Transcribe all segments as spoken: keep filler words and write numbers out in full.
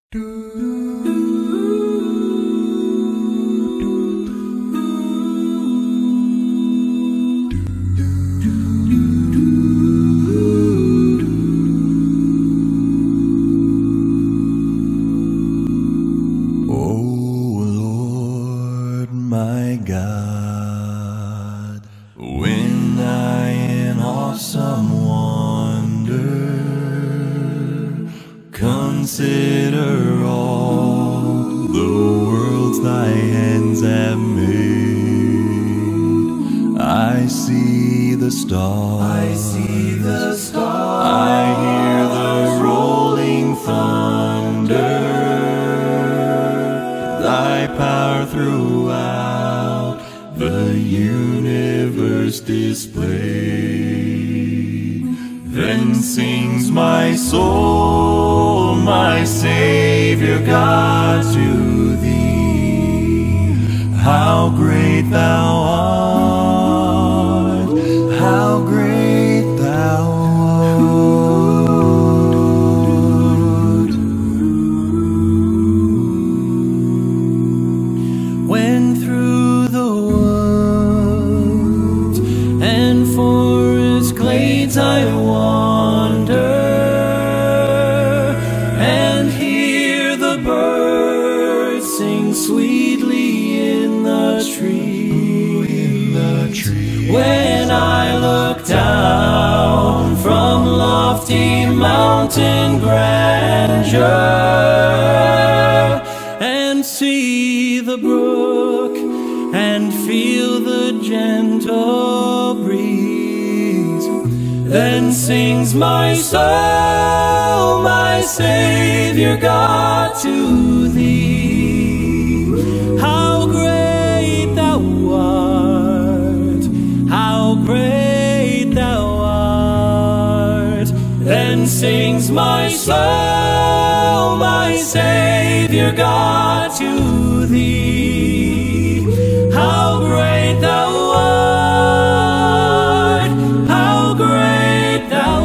God, when I in awesome wonder consider all the worlds thy hands have made, I see the stars, I see the stars, I hear the rolling thunder, thy power throughout the universe displayed. Then sings my soul, my Savior God, to thee. How great thou art, how great thou art. When through the woods and forest glades I wander and hear the birds sing sweetly in the trees, in the trees. When I look down from lofty mountain grandeur and see the brook and feel the gentle breeze, then sings my soul, my Savior God, to thee. How great thou art, how great thou art. Then sings my soul, my Savior God, to thee. How great thou art, how great thou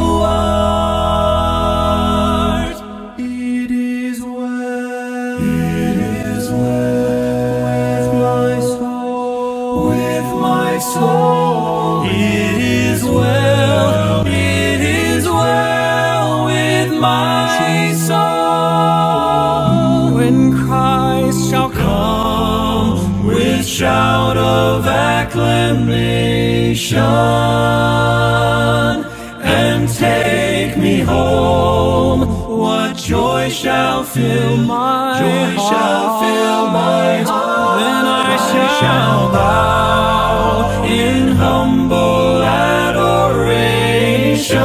art. It is well, it is well with my soul, with my soul. It is well, it is well with my soul. When Christ shall come with shout of acclamation and take me home, what joy shall fill my joy heart, shall fill my heart. Then I shall bow in humble adoration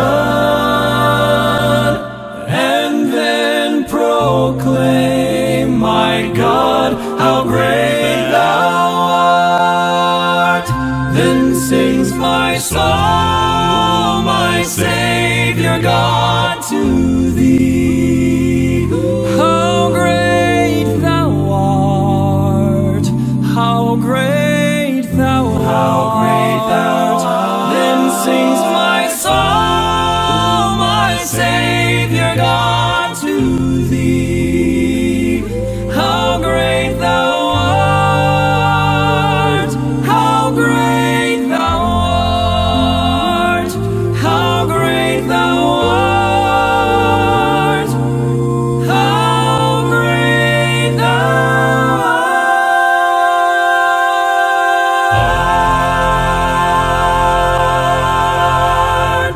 and then proclaim, my God, how great thou art. Then sings my soul, my Savior God, to thee. How great thou art, how great thou art, how great thou art. Then sings my soul, my Savior God, to thee. How great thou art, how great thou art, how great thou art, how great thou art.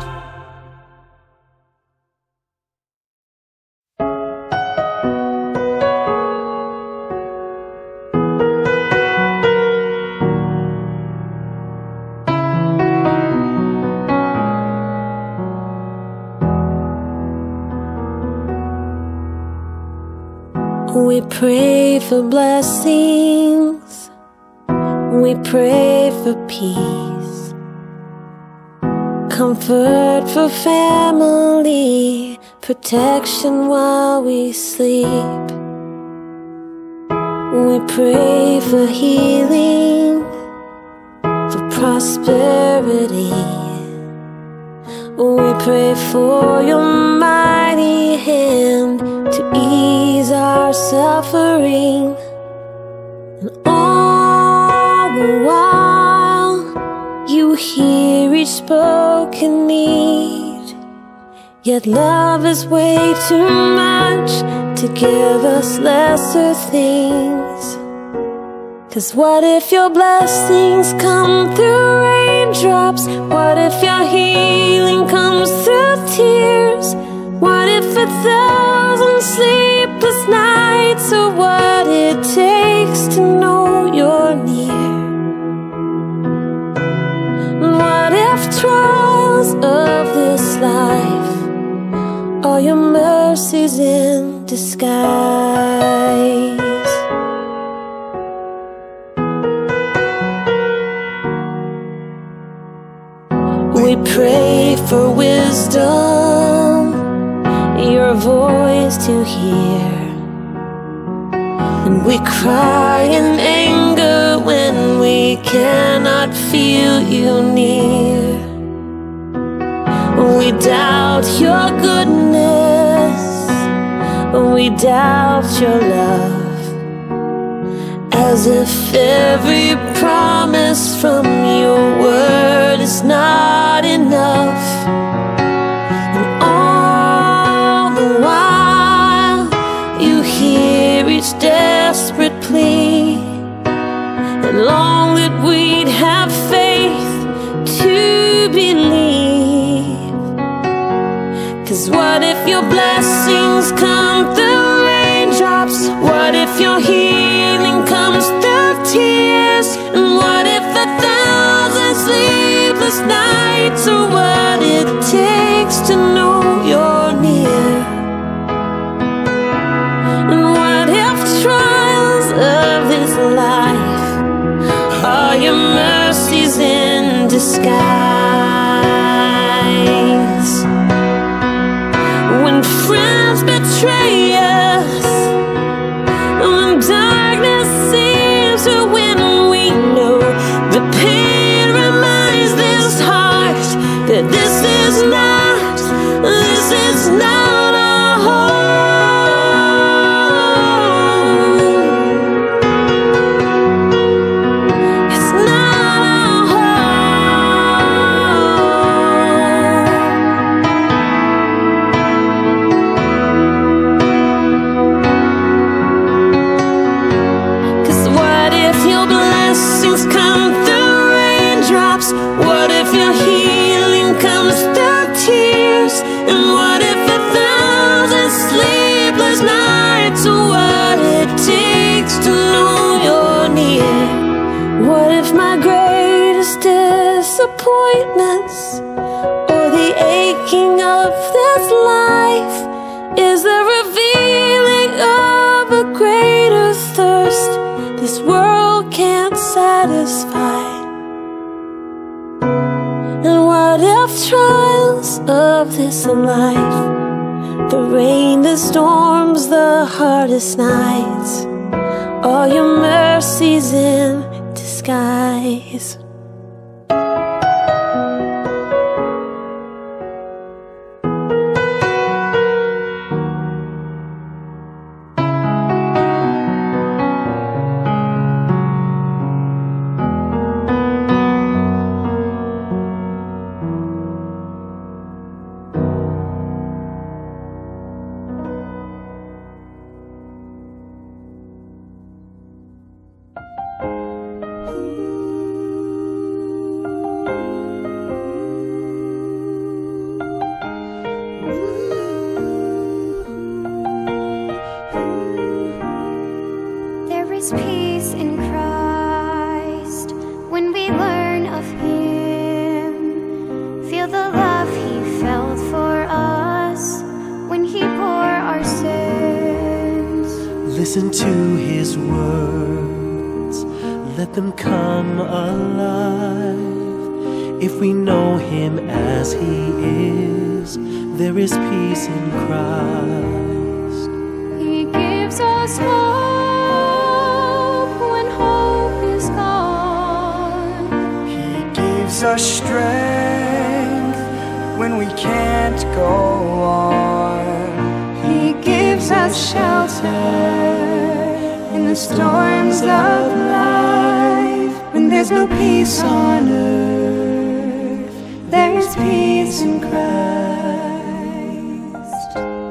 We pray for blessings, we pray for peace, comfort for family, protection while we sleep. We pray for healing, for prosperity. We pray for your mighty hand to ease ease our suffering. And all the while you hear each spoken need. Yet love is way too much to give us lesser things. 'Cause what if your blessings come through raindrops? What if your healing comes through tears? What if a thousand sleepless nights are what it takes to know you're near? And what if trials of this life are your mercies in disguise? We pray for wisdom, your voice to hear. And we cry in anger when we cannot feel you near. We doubt your goodness, we doubt your love, as if every promise from your word is not enough. And all the while you hear each desperate plea, and long that we'd have faith to believe. 'Cause what if your blessings come through raindrops? What if your healing comes through tears? And what if a thousand sleepless nights are what it takes to know you're near? And what if trials of this life are your mercies in disguise? When friends betray us, when darkness seems to win, we know the pain reminds this heart that this is not, this is not our home. It's not our home. 'Cause what if your blessings come through raindrops? What if your healing comes through tears? And what if a thousand sleepless nights are what it takes to know you're near? What if my greatest disappointments, or the aching of this life, is the revealing of a greater thirst this world can't satisfy? And what if trials of this life, the rain, the storms, the hardest nights, are your mercies in disguise? is peace in Christ when we learn of Him. Feel the love He felt for us when He bore our sins. Listen to His words, let them come alive. If we know Him as He is, there is peace in Christ. He gives us hope when hope is gone. He gives us strength when we can't go on. He gives us shelter storms of life. When there's no peace on earth, there is peace in Christ.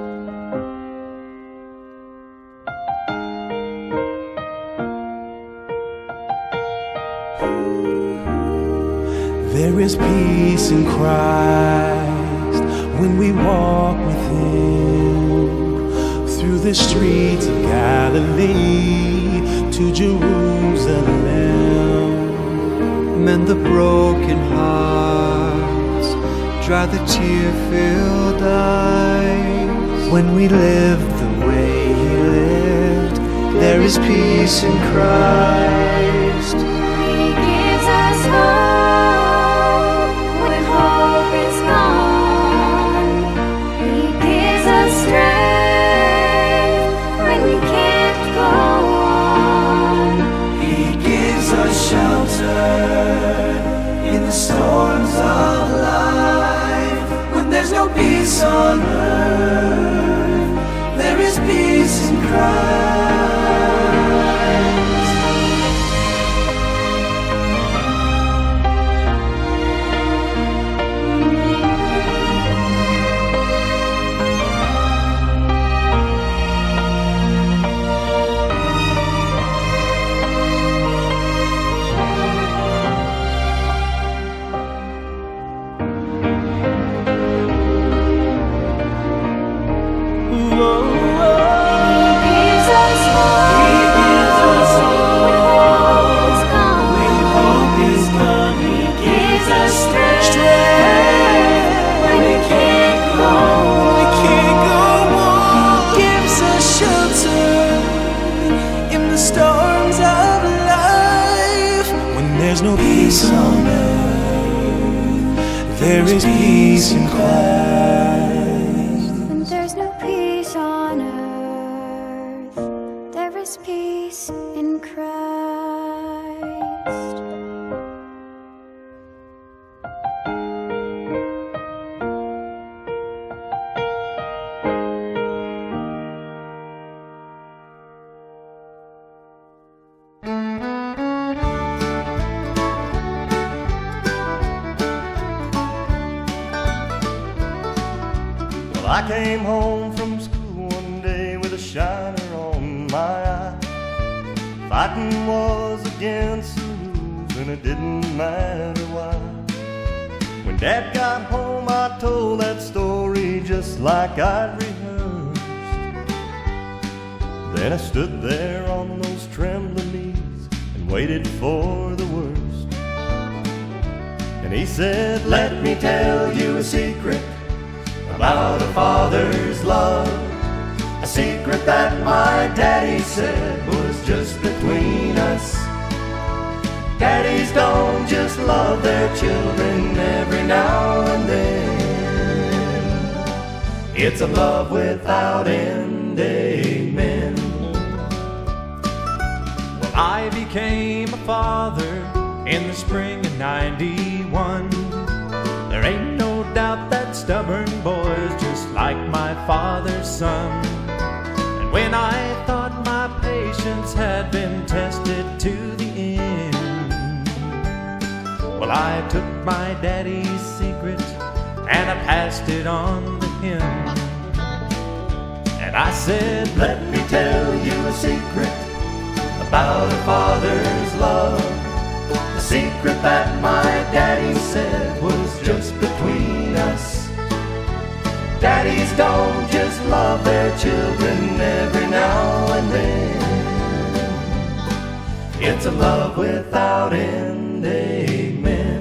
There is peace in Christ when we walk with Him through the streets of Galilee to Jerusalem. Mend the broken hearts, dry the tear-filled eyes. When we live the way He lived, there is peace in Christ. He gives us hope when hope is gone. He gives us strength when we can't go on. He gives us shelter in the storms of life. When there's no peace on earth, there is peace in Christ. There is peace in Christ. When there's no peace on earth, there is peace in Christ. I came home from school one day with a shiner on my eye. Fighting was against the rules and it didn't matter why. When Dad got home I told that story just like I'd rehearsed. Then I stood there on those trembling knees and waited for the worst. And he said, "Let me tell you a secret about a father's love, a secret that my daddy said was just between us. Daddies don't just love their children every now and then. It's a love without end, amen." Well, I became a father in the spring of ninety-one. There ain't no doubt that stubborn boy's just like my father's son. And when I thought my patience had been tested to the end, well, I took my daddy's secret and I passed it on to him. And I said, "Let me tell you a secret about a father's love, a secret that my daddy said was just between us. Daddies don't just love their children every now and then. It's a love without end, amen."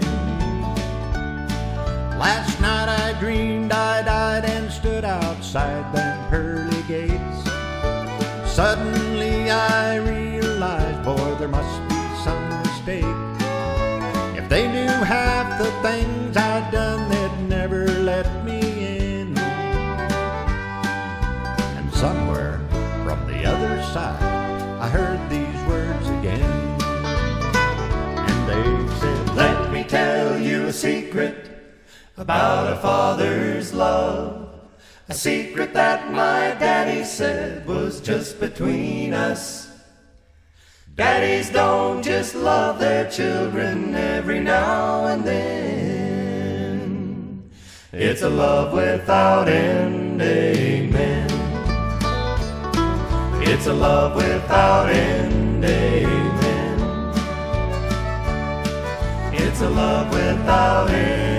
Last night I dreamed I died and stood outside them pearly gates. Suddenly I realized, boy, there must be some mistake. If they knew half the things I'd done, they'd never let me in. And somewhere from the other side, I heard these words again. And they said, "Let me tell you a secret about a father's love, a secret that my daddy said was just between us. Daddies don't just love their children every now and then. It's a love without end, amen. It's a love without end, amen. It's a love without end.